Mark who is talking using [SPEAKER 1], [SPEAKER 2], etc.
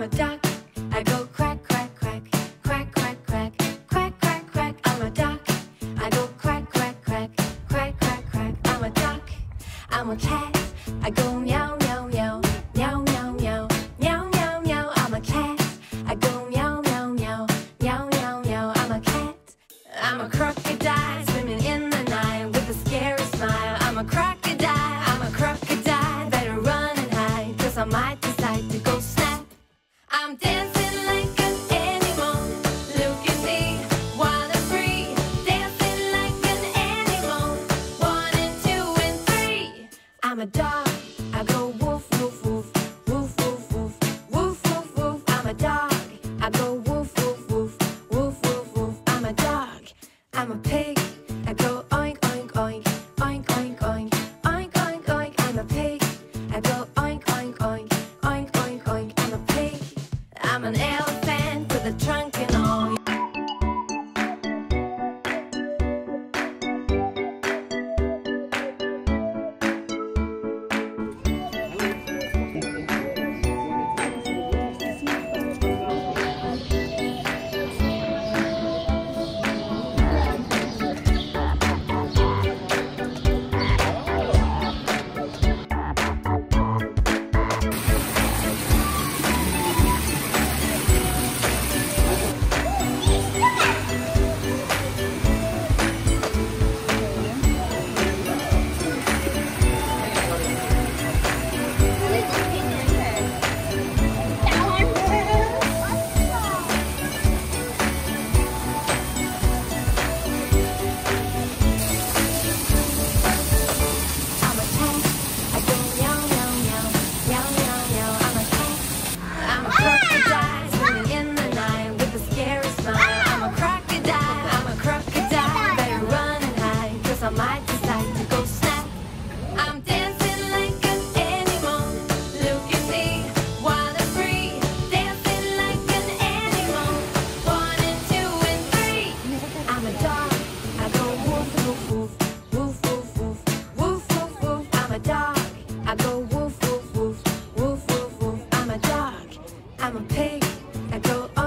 [SPEAKER 1] a duck, I go quack, quack, quack, quack, quack, quack, quack, quack, quack. I'm a duck, I go quack, quack, quack, quack, quack, quack. I'm a duck. I'm a cat, I go meow, meow, meow, meow, meow, meow, meow, meow, meow. I'm a cat, I go meow, meow, meow, meow, meow, meow. I'm a cat. I'm a crocodile swimming in the Nile with a scary smile. I'm a crocodile, I'm a crocodile. Better run and hide, 'cause I might decide to go snap. I'm dancing like an animal. Look at me, wild and free. Dancing like an animal. 1 and 2 and 3. I'm a dog, I go woof, woof, woof, woof, woof, woof, woof, woof, woof. I'm a dog, I go woof, woof, woof, woof, woof, woof. I'm a dog. I'm a pig, I go oink, oink, oink, oink, oink, oink, oink, oink, oink. I'm a pig, I go oink, oink, oink, oink, oink, oink. I'm a pig. I'm an elephant with a trunk and all. I might decide to go snap. I'm dancing like an animal. Look at me, wild and free. Dancing like an animal. 1 and 2 and 3. I'm a dog, I go woof, woof, woof, woof, woof, woof, woof, woof, woof. I'm a dog, I go woof, woof, woof, woof, woof, woof. I'm a dog. I'm a pig, I go